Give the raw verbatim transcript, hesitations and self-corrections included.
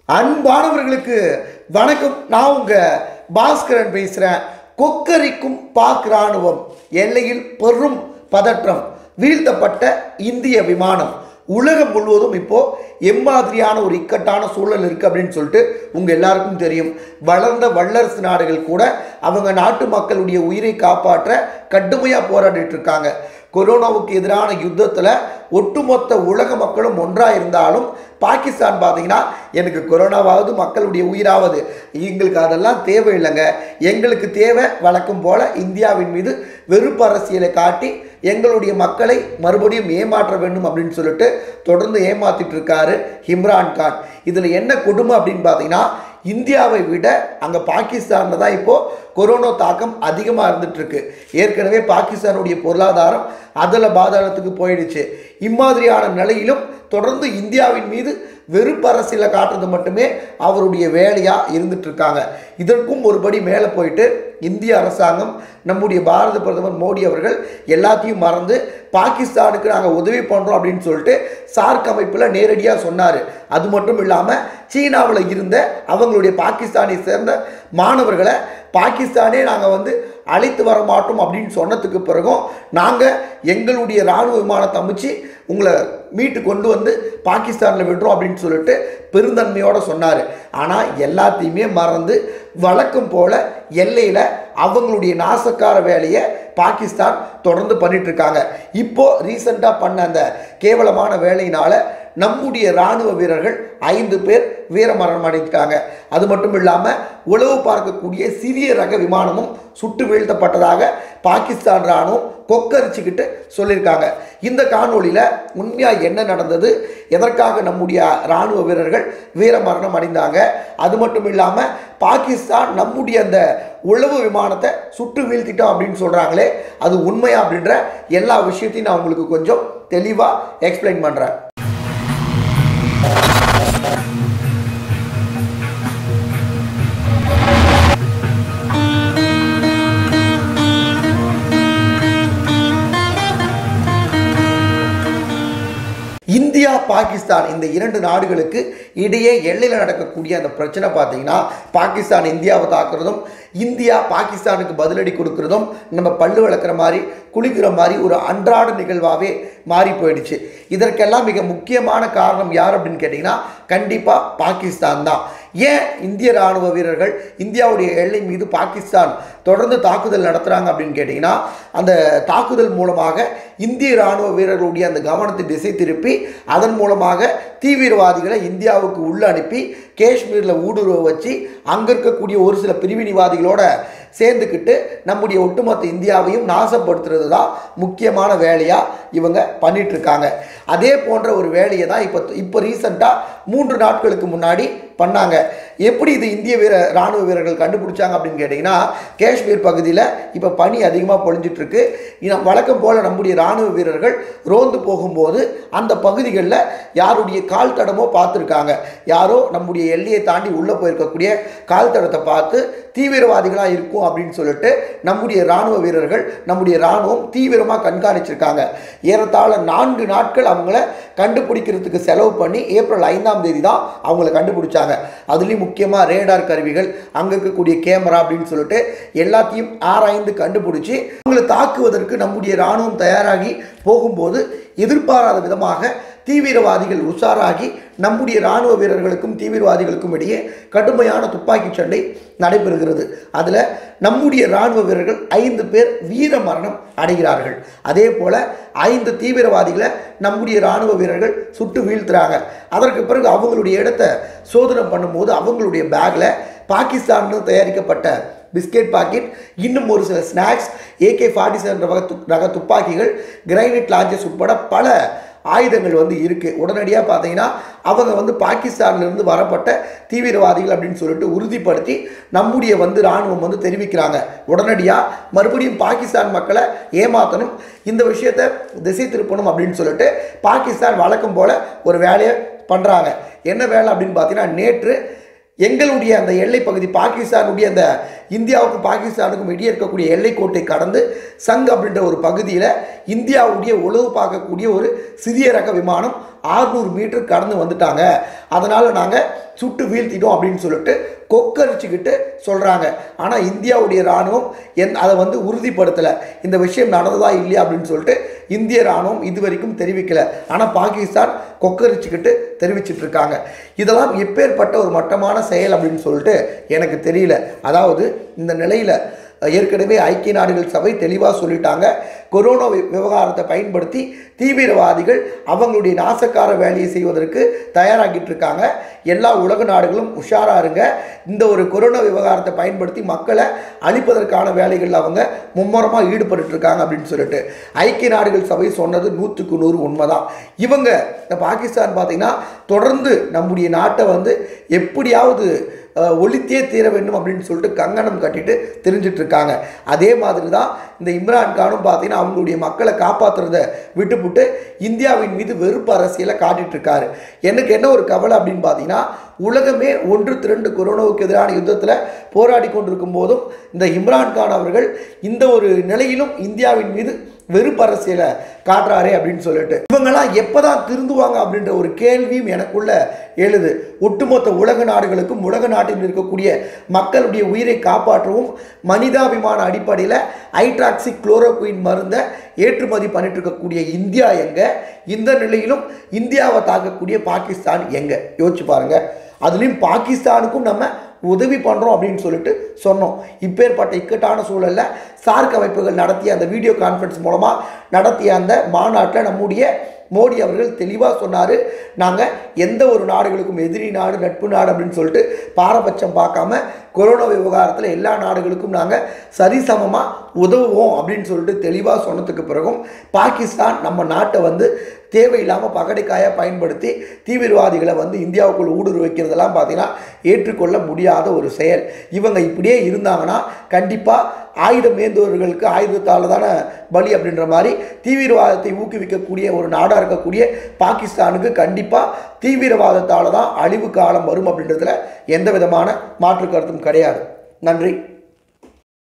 அன்பானவர்களுக்கு வணக்கம். நான் உங்க பாஸ்கரன் பேசுறேன். கொக்கரிக்கும் பாக் ராணுவம், எல்லையில் பெரும் பதற்றம், வீழ்த்தப்பட்ட இந்திய விமானம். உலகம் முழுவதும் இப்போ எம்மாதிரியான ஒரு இக்கட்டான சூழல் இருக்குது அப்படின்னு சொல்லிட்டு உங்கள் எல்லாருக்கும் தெரியும். வளர்ந்த வல்லரசு நாடுகள் கூட அவங்க நாட்டு மக்களுடைய உயிரை காப்பாற்ற கடுமையாக போராடிட்டு இருக்காங்க. கொரோனாவுக்கு எதிரான யுத்தத்தில் ஒட்டுமொத்த உலக மக்களும் ஒன்றாக இருந்தாலும் பாகிஸ்தான் பார்த்தீங்கன்னா எனக்கு கொரோனாவாவது மக்களுடைய உயிராவது, எங்களுக்கு அதெல்லாம் தேவையில்லைங்க, எங்களுக்கு தேவை வழக்கம் போல் இந்தியாவின் மீது வெறுப்பு அரசியலை காட்டி எங்களுடைய மக்களை மறுபடியும் ஏமாற்ற வேண்டும் அப்படின்னு சொல்லிட்டு தொடர்ந்து ஏமாத்திட்டு இருக்காரு இம்ரான் கான். இதில் என்ன கொடுமை அப்படின்னு பார்த்தீங்கன்னா, இந்தியாவை விட அங்கே பாகிஸ்தானில் தான் இப்போது கொரோனா தாக்கம் அதிகமாக இருந்துகிட்ருக்கு. ஏற்கனவே பாகிஸ்தானுடைய பொருளாதாரம் அதில் பாதாளத்துக்கு போயிடுச்சு. இம்மாதிரியான நிலையிலும் தொடர்ந்து இந்தியாவின் மீது வெறுப்பு அரசியலை காட்டுறது மட்டுமே அவருடைய வேலையாக இருந்துகிட்ருக்காங்க. இதற்கும் ஒருபடி மேலே போயிட்டு இந்திய அரசாங்கம், நம்முடைய பாரத பிரதமர் மோடி அவர்கள் எல்லாத்தையும் மறந்து பாகிஸ்தானுக்கு நாங்கள் உதவி பண்ணுறோம் அப்படின்னு சொல்லிட்டு சார்க் அமைப்பில் நேரடியாக சொன்னார். அது மட்டும் இல்லாமல் சீனாவில் இருந்த அவங்களுடைய பாகிஸ்தானை சேர்ந்த மாணவர்களை பாகிஸ்தானே நாங்கள் வந்து அழைத்து வர மாட்டோம் அப்படின்னு சொன்னதுக்கு பிறகும் நாங்கள் எங்களுடைய இராணுவ விமானத்தை அமைச்சு உங்களை மீட்டு கொண்டு வந்து பாகிஸ்தானில் விடுறோம் அப்படின்னு சொல்லிட்டு பெருந்தன்மையோடு சொன்னார். ஆனால் எல்லாத்தையுமே மறந்து வழக்கம் போல் எல்லையில் அவங்களுடைய நாசக்கார வேலையை பாகிஸ்தான் தொடர்ந்து பண்ணிட்டு இருக்காங்க. இப்போது ரீசெண்டாக பண்ண அந்த கேவலமான வேலையினால் நம்முடைய இராணுவ வீரர்கள் ஐந்து பேர் வீரமரணம் அடைஞ்சிட்டாங்க. அது மட்டும் இல்லாமல் உளவு பார்க்கக்கூடிய சிறிய ரக விமானமும் சுட்டு வீழ்த்தப்பட்டதாக பாகிஸ்தான் இராணுவம் கொக்கரிச்சுக்கிட்டு சொல்லியிருக்காங்க. இந்த காணொலியில் உண்மையாக என்ன நடந்தது, எதற்காக நம்முடைய இராணுவ வீரர்கள் வீரமரணம் அடைந்தாங்க, அது மட்டும் இல்லாமல் பாகிஸ்தான் நம்முடைய அந்த உளவு விமானத்தை சுட்டு வீழ்த்திட்டோம் அப்படின்னு சொல்கிறாங்களே, அது உண்மையா அப்படின்ற எல்லா விஷயத்தையும் நான் உங்களுக்கு கொஞ்சம் தெளிவாக எக்ஸ்பிளைன் பண்ணுறேன். இந்தியா பாகிஸ்தான் இந்த இரண்டு நாடுகளுக்கு இடையே எல்லையில் நடக்கக்கூடிய அந்த பிரச்சனை பார்த்தீங்கன்னா, பாகிஸ்தான் இந்தியாவை தாக்குறதும் இந்தியா பாகிஸ்தானுக்கு பதிலடி கொடுக்கறதும் நம்ம பல்லு வளர்க்குற மாதிரி குளிக்கிற மாதிரி ஒரு அன்றாட நிகழ்வாகவே மாறி போயிடுச்சு. இதற்கெல்லாம் மிக முக்கியமான காரணம் யார் அப்படின்னு கேட்டிங்கன்னா, கண்டிப்பாக பாகிஸ்தான் தான். ஏன் இந்திய இராணுவ வீரர்கள் இந்தியாவுடைய எல்லை மீது பாகிஸ்தான் தொடர்ந்து தாக்குதல் நடத்துகிறாங்க அப்படின்னு கேட்டிங்கன்னா, அந்த தாக்குதல் மூலமாக இந்திய இராணுவ வீரர்களுடைய அந்த கவனத்தை திசை திருப்பி அதன் மூலமாக தீவிரவாதிகளை இந்தியாவுக்கு உள்ள அனுப்பி காஷ்மீரில் ஊடுருவ வச்சு அங்கே இருக்கக்கூடிய ஒரு சில பிரிவினைவாதிகளோட சேர்ந்துக்கிட்டு நம்முடைய ஒட்டுமொத்த இந்தியாவையும் நாசப்படுத்துறது தான் முக்கியமான வேலையாக இவங்க பண்ணிகிட்ருக்காங்க. அதே போன்ற ஒரு வேலையை தான் இப்போ இப்போ ரீசெண்டாக மூன்று நாட்களுக்கு முன்னாடி பண்ணாங்க. எப்படி இது இந்திய வீர இராணுவ வீரர்கள் கண்டுபிடிச்சாங்க அப்படின்னு கேட்டிங்கன்னா, காஷ்மீர் பகுதியில் இப்போ பனி அதிகமாக பொழிஞ்சிட்ருக்கு. வழக்கம் போல் நம்முடைய இராணுவ வீரர்கள் ரோந்து போகும்போது அந்த பகுதிகளில் யாருடைய கால் தடமோ பார்த்துருக்காங்க. யாரோ நம்முடைய எல்லையை தாண்டி உள்ளே போயிருக்கக்கூடிய கால் தடத்தை பார்த்து தீவிரவாதிகளாக இருக்கும் அப்படின்னு சொல்லிட்டு நம்முடைய இராணுவ வீரர்கள் நம்முடைய இராணுவம் தீவிரமாக கண்காணிச்சிருக்காங்க. ஏறத்தாழ நான்கு நாட்கள் அவங்கள கண்டுபிடிக்கிறதுக்கு செலவு பண்ணி ஏப்ரல் ஐந்தாம் தேதி தான் அவங்கள கண்டுபிடிச்சாங்க. அதுலேயும் முக்கியமாக ரேடார் கருவிகள், அங்கே இருக்கக்கூடிய கேமரா அப்படின்னு சொல்லிட்டு எல்லாத்தையும் ஆராய்ந்து கண்டுபிடிச்சி அவங்களை தாக்குவதற்கு நம்முடைய இராணுவம் தயாராகி போகும்போது எதிர்பாராத விதமாக தீவிரவாதிகள் உஷாராகி நம்முடைய இராணுவ வீரர்களுக்கும் தீவிரவாதிகளுக்கும் இடையே கடுமையான துப்பாக்கி சண்டை நடைபெறுகிறது. அதில் நம்முடைய இராணுவ வீரர்கள் ஐந்து பேர் வீர மரணம் அடைகிறார்கள். அதே போல் ஐந்து தீவிரவாதிகளை நம்முடைய இராணுவ வீரர்கள் சுட்டு வீழ்த்துறாங்க. அதற்கு பிறகு அவங்களுடைய இடத்த சோதனை பண்ணும்போது அவங்களுடைய பேக்கில் பாகிஸ்தானில் தயாரிக்கப்பட்ட பிஸ்கெட் பாக்கெட், இன்னும் ஒரு சில ஸ்நாக்ஸ், ஏகே ஃபார்ட்டி செவன் ரக ரக துப்பாக்கிகள், கிரைனேட் லான்ச்சர்ஸ் உட்பட பல ஆயுதங்கள் வந்து இருக்குது. உடனடியாக பார்த்தீங்கன்னா அவங்க வந்து பாகிஸ்தானிலிருந்து வரப்பட்ட தீவிரவாதிகள் அப்படின்னு சொல்லிட்டு உறுதிப்படுத்தி நம்முடைய வந்து இராணுவம் வந்து தெரிவிக்கிறாங்க. உடனடியாக மறுபடியும் பாகிஸ்தான் மக்களை ஏமாற்றணும், இந்த விஷயத்தை திசை திருப்பணும் அப்படின்னு சொல்லிட்டு பாகிஸ்தான் வழக்கம் போல் ஒரு வேலையை பண்ணுறாங்க. என்ன வேலை அப்படின்னு பார்த்தீங்கன்னா, நேற்று எங்களுடைய அந்த எல்லை பகுதி பாகிஸ்தானுடைய அந்த இந்தியாவுக்கும் பாகிஸ்தானுக்கும் இடையே இருக்கக்கூடிய எல்லைக்கோட்டை கடந்து சங் அப்படின்ற ஒரு பகுதியில் இந்தியாவுடைய உளவு பார்க்கக்கூடிய ஒரு சிறிய ரக விமானம் ஆறுநூறு மீட்டர் கடந்து வந்துட்டாங்க, அதனால் நாங்கள் சுட்டு வீழ்த்திட்டோம் அப்படின்னு சொல்லிட்டு கொக்கரிச்சுக்கிட்டு சொல்கிறாங்க. ஆனால் இந்தியாவுடைய இராணுவம் என் அதை வந்து உறுதிப்படுத்தலை. இந்த விஷயம் நடந்ததா இல்லையா அப்படின்னு சொல்லிட்டு இந்திய இராணுவம் இது வரைக்கும் தெரிவிக்கலை. ஆனால் பாகிஸ்தான் கொக்கரிச்சுக்கிட்டு தெரிவிச்சிட்டு இருக்காங்க. இதெல்லாம் எப்பேற்பட்ட ஒரு மட்டமான செயல் அப்படின்னு சொல்லிட்டு எனக்கு தெரியல. அதாவது இந்த நிலையில் ஏற்கனவே ஐக்கிய நாடுகள் சபை தெளிவாக சொல்லிட்டாங்க, கொரோனா விவகாரத்தை பயன்படுத்தி தீவிரவாதிகள் அவங்களுடைய நாசக்கார வேலையை செய்வதற்கு தயாராகிட்டு இருக்காங்க. எல்லா உலக நாடுகளும் உஷாராக இருங்க. இந்த ஒரு கொரோனா விவகாரத்தை பயன்படுத்தி மக்களை அழிப்பதற்கான வேலைகளில் அவங்க மும்முரமாக ஈடுபட்டு இருக்காங்க அப்படின்னு சொல்லிட்டு ஐக்கிய நாடுகள் சபை சொன்னது நூற்றுக்கு நூறு உண்மைதான். இவங்க இந்த பாகிஸ்தான் பார்த்தீங்கன்னா தொடர்ந்து நம்முடைய நாட்டை வந்து எப்படியாவது ஒழித்தே தீர வேண்டும் அப்படின்னு சொல்லிட்டு கங்கணம் கட்டிட்டு தெரிஞ்சிட்டு இருக்காங்க. அதே மாதிரி தான் இந்த இம்ரான் கானும் பார்த்தீங்கன்னா அவங்களுடைய மக்களை காப்பாற்றுறத விட்டுப்புட்டு இந்தியாவின் மீது வெறுப்பு அரசியலை காட்டிட்டு இருக்காரு. எனக்கு என்ன ஒரு கவலை அப்படின்னு பார்த்தீங்கன்னா, உலகமே ஒன்று திரண்டு கொரோனாவுக்கு எதிரான யுத்தத்தில் போராடி கொண்டிருக்கும் போதும் இந்த இம்ரான் கான் அவர்கள் இந்த ஒரு நிலையிலும் இந்தியாவின் மீது வெறுப்பு அரசியலை காட்டுறாரே அப்படின்னு சொல்லிட்டு இவங்கெல்லாம் எப்போதான் திருந்துவாங்க அப்படின்ற ஒரு கேள்வியும் எனக்குள்ள எழுது. ஒட்டுமொத்த உலக நாடுகளுக்கும் உலக நாட்டில் இருக்கக்கூடிய மக்களுடைய உயிரை காப்பாற்றவும் மனிதாபிமான அடிப்படையில் ஹைட்ராக்சி குளோரோகுயின் மருந்தை ஏற்றுமதி பண்ணிட்டு இருக்கக்கூடிய இந்தியா எங்க, இந்த நிலையிலும் இந்தியாவை தாக்கக்கூடிய பாகிஸ்தான் எங்க, யோசிச்சு பாருங்க. அதுலேயும் பாகிஸ்தானுக்கும் நம்ம உதவி பண்ணுறோம் அப்படின்னு சொல்லிட்டு சொன்னோம். இப்பேற்பட்ட இக்கட்டான சூழலில் சார்க் அமைப்புகள் நடத்திய அந்த வீடியோ கான்ஃபரன்ஸ் மூலமாக நடத்திய அந்த மாநாட்டில் நம்முடைய மோடி அவர்கள் தெளிவாக சொன்னார், நாங்கள் எந்த ஒரு நாடுகளுக்கும் எதிரி நாடு நட்பு நாடு அப்படின்னு சொல்லிட்டு பாரபட்சம் பார்க்காம கொரோனா விவகாரத்தில் எல்லா நாடுகளுக்கும் நாங்கள் சரிசமமாக உதவுவோம் அப்படின்னு சொல்லிட்டு தெளிவாக சொன்னதுக்கு பிறகும் பாகிஸ்தான் நம்ம நாட்டை வந்து தேவையில்லாமல் பகடைக்காயாக பயன்படுத்தி தீவிரவாதிகளை வந்து இந்தியாவுக்குள் ஊடுருவ வைக்கிறதெல்லாம் பார்த்தீங்கன்னா ஏற்றுக்கொள்ள முடியாத ஒரு செயல். இவங்க இப்படியே இருந்தாங்கன்னா கண்டிப்பாக ஆயுதம் ஏந்துவர்களுக்கு ஆயுதத்தால் தானே பலி அப்படின்ற மாதிரி தீவிரவாதத்தை ஊக்குவிக்கக்கூடிய ஒரு நாடாக இருக்கக்கூடிய பாகிஸ்தானுக்கு கண்டிப்பாக தீவிரவாதத்தால் தான் அழிவு காலம் வரும் அப்படின்றதுல எந்த விதமான மாற்று கருத்தும் கிடையாது. நன்றி.